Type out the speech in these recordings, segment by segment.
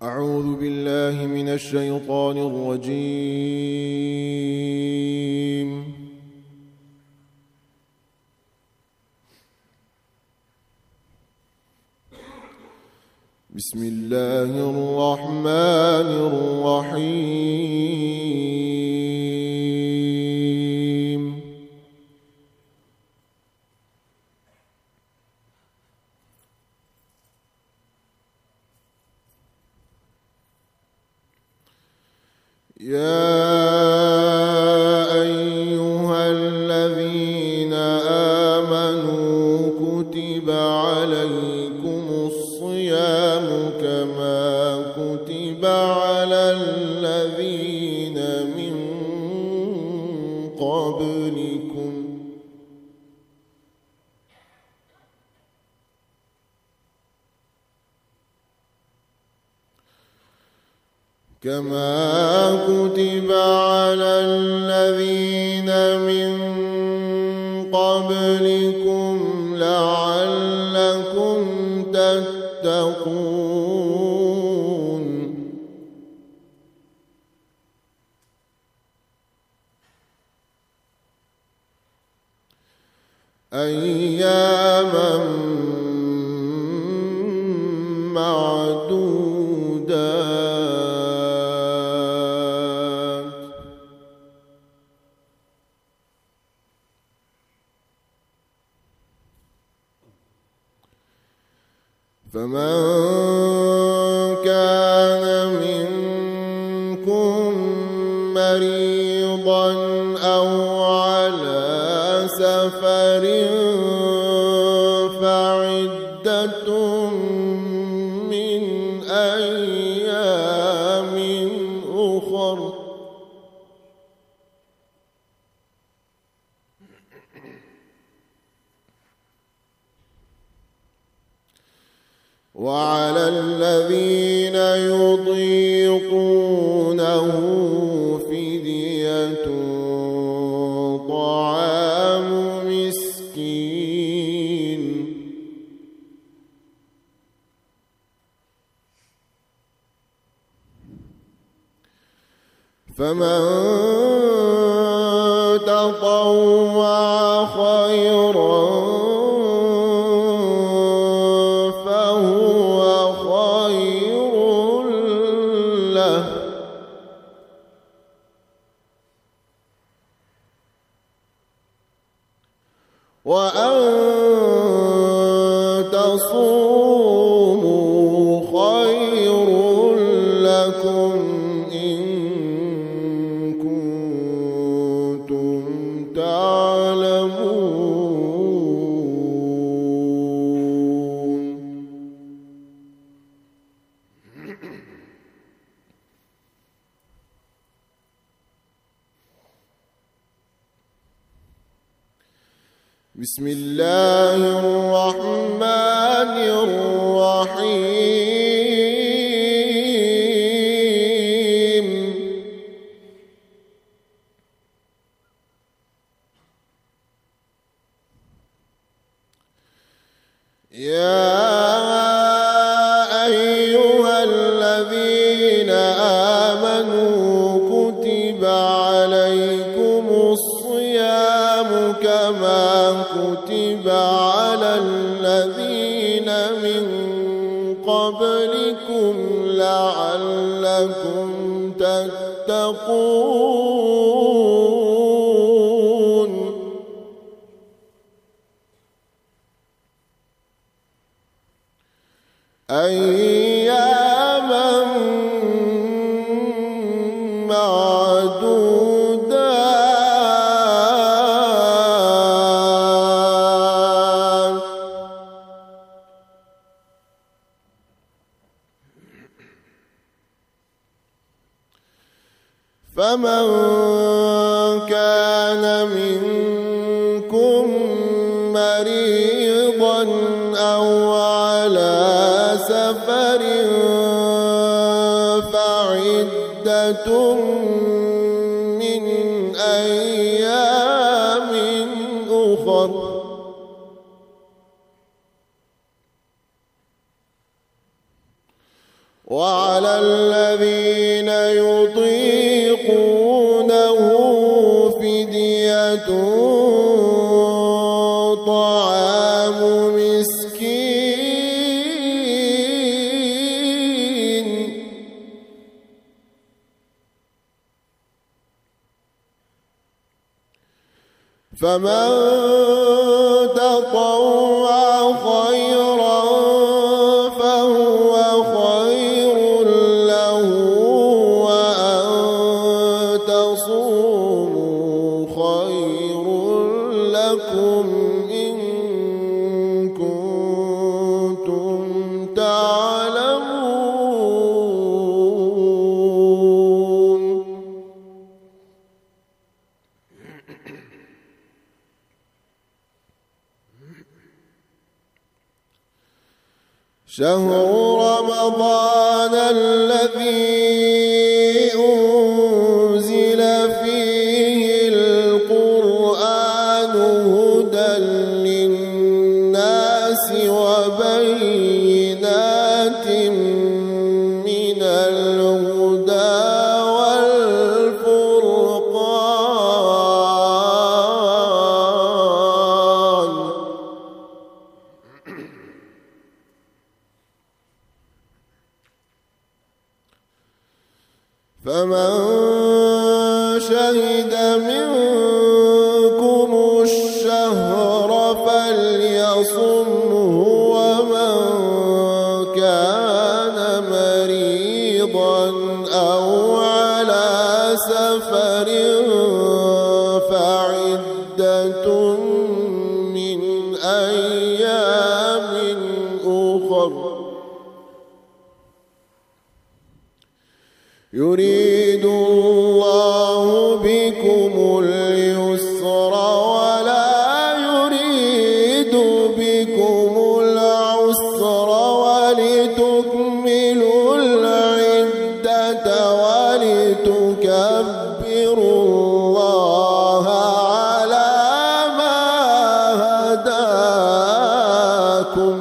أعوذ بالله من الشيطان الرجيم. بسم الله الرحمن الرحيم. يا أيها الذين آمنوا كتب عليكم الصيام كما كتب على الذين من قبلكم لعلكم تتقون. أياما معدودات. فمن كان منكم مريضا أو على سفر فعدة من أيام أخر. وعلى الذين يطيقونه فدية طعام مسكين. فمن تطوع خيرا فهو خير له. وأن تصوموا خير لكم إن كنتم تعلمون. بسم الله الرحمن الرحيم. يا أيها الذين آمنوا كتب عليكم الصيام كما كتب على الذين من قبلكم لعلكم تتقون. أياما معدودات. فمن كان منكم مريضا أو على سفر فعدة من أيام أخر. وعلى الذين يطيقونه فدية طعام مسكين فمن تطوع خيرا فهو خير له وأن تصوموا خير لكم إن كنتم تعلمون شهر رمضان الذي أنزل فيه القرآن هدى للناس وبينات من الهدى والفرقان فمن شهد منكم الشهر فليصمه ومن كان مريضا أو على سفر فعدة من أيام أخر يريد الله بكم اليسر ولا يريد بكم العسر ولتكملوا العدة ولتكبروا الله على ما هداكم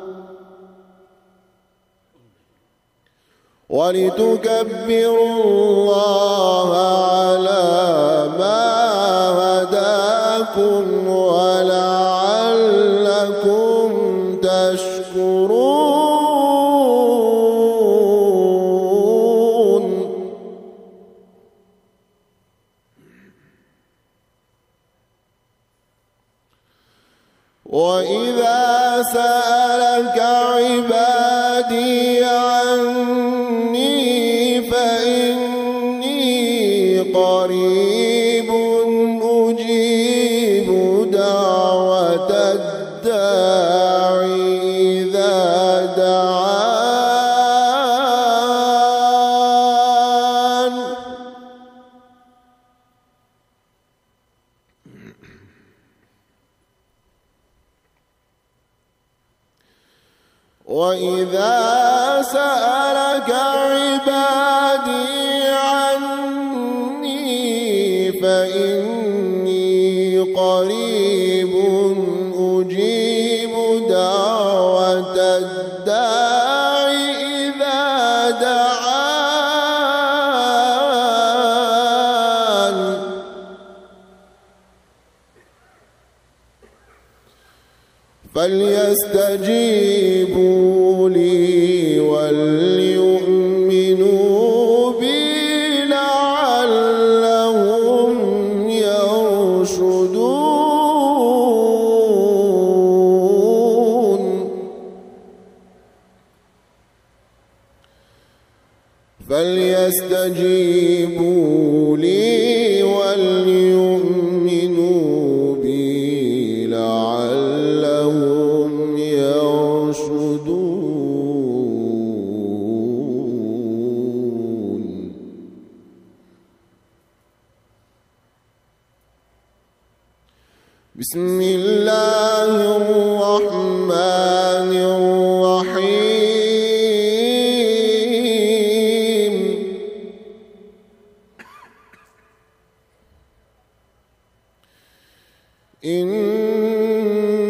ولتكبروا الله على ما هداكم ولعلكم تشكرون وإذا سألك عبادي عني فإني قريب أجيب دعوة الداعي إذا دعان وإذا سألك عبادي عني فإني قريب أجيب دعوة الداعي إذا دعان فليستجيبوا لي وليؤمنوا بي لعلهم يرشدون فليستجيبوا لي وليؤمنوا بي لعلهم يرشدون بسم الله الرحمن الرحيم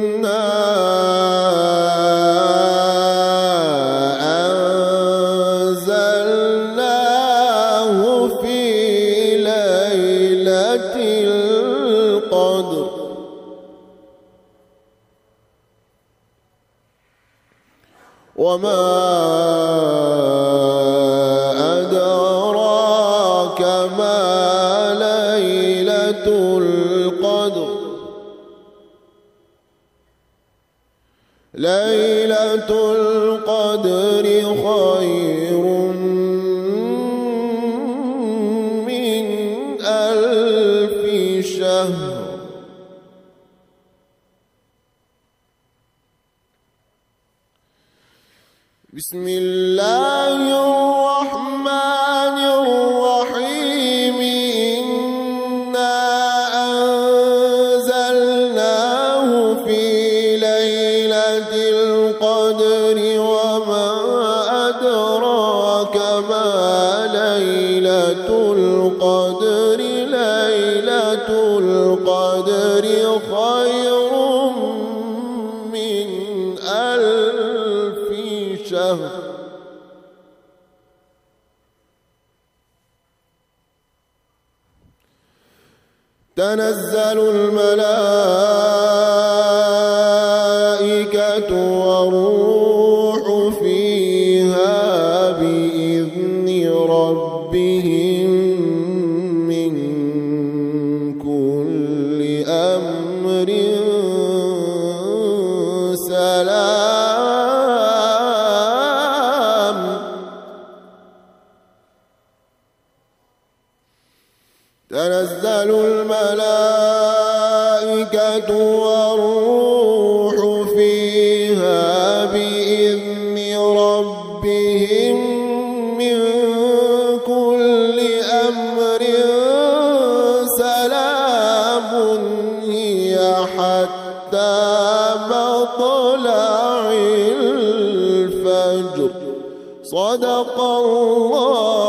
إنا أدراك ما ليلة القدر ليلة القدر خير من 1000 شهر. بسم الله الرحمن الرحيم. إنا أنزلناه في ليلة القدر وما أدراك ما ليلة القدر ليلة القدر خير من 1000 شهر. تنزل الملائكة والروح فيها بإذن ربهم من كل أمر سلام. تنزل الملائكة والروح فيها بإذن ربهم من كل أمر سلام هي حتى مطلع الفجر. صدق الله